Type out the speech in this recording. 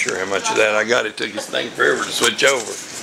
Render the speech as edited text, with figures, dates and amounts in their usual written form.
sure how much of that I got. It took his thing forever to switch over.